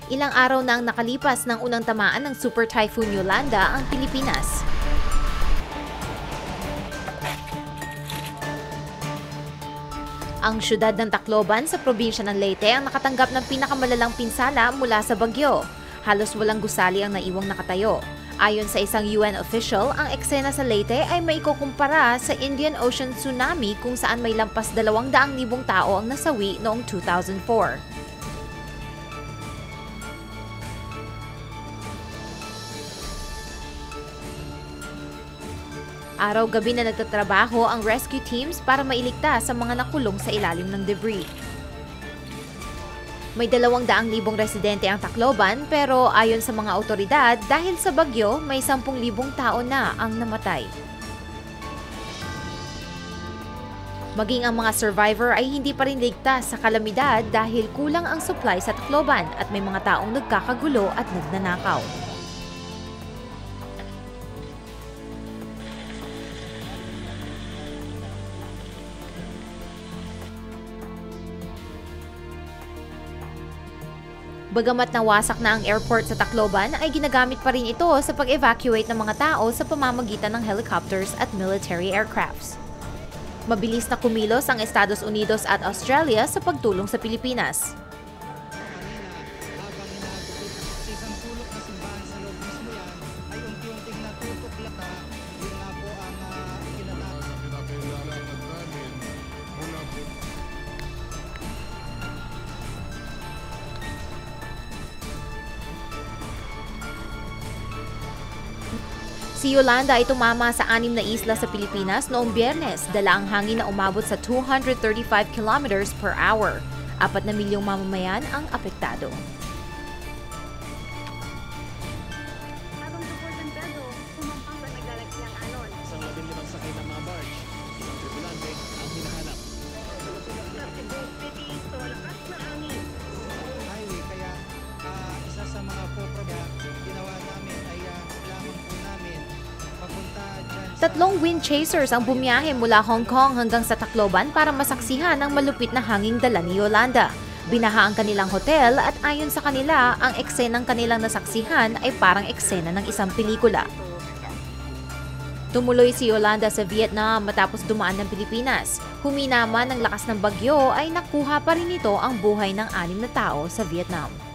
Ilang araw na ang nakalipas ng unang tamaan ng Super Typhoon Yolanda ang Pilipinas. Ang syudad ng Tacloban sa probinsya ng Leyte ang nakatanggap ng pinakamalalang pinsala mula sa bagyo. Halos walang gusali ang naiwang nakatayo. Ayon sa isang UN official, ang eksena sa Leyte ay maikukumpara sa Indian Ocean tsunami kung saan may lampas 200,000 tao ang nasawi noong 2004. Araw-gabi na nagtatrabaho ang rescue teams para mailigtas sa mga nakulong sa ilalim ng debris. May 200,000 residente ang Tacloban pero ayon sa mga otoridad, dahil sa bagyo, may 10,000 tao na ang namatay. Maging ang mga survivor ay hindi pa rin ligtas sa kalamidad dahil kulang ang supply sa Tacloban at may mga taong nagkakagulo at nagnanakaw. Bagamat nawasak na ang airport sa Tacloban, ay ginagamit pa rin ito sa pag-evacuate ng mga tao sa pamamagitan ng helicopters at military aircrafts. Mabilis na kumilos ang Estados Unidos at Australia sa pagtulong sa Pilipinas. Si Yolanda ay tumama sa 6 na isla sa Pilipinas noong Biyernes, dala ang hangin na umabot sa 235 kilometers per hour. 4 na milyong mamamayan ang apektado. Habang suportantado, sumampas ang naglalakiang alon. Isang 15 sakay ng mga barge, isang tripulante ang hinahanap. Sa Cebu City, so lakas na hangin. Highway, kaya isa sa mga poproblema ginawa namin ay lamang po namin papunta dyan sa... 3 wind chasers ang bumiyahe mula Hong Kong hanggang sa Tacloban para masaksihan ang malupit na hanging dala ni Yolanda. Binaha ang kanilang hotel at ayon sa kanila, ang eksenang kanilang nasaksihan ay parang eksena ng isang pelikula. Tumuloy si Yolanda sa Vietnam matapos dumaan ng Pilipinas. Humina man ang lakas ng bagyo ay nakuha pa rin ito ang buhay ng 6 na tao sa Vietnam.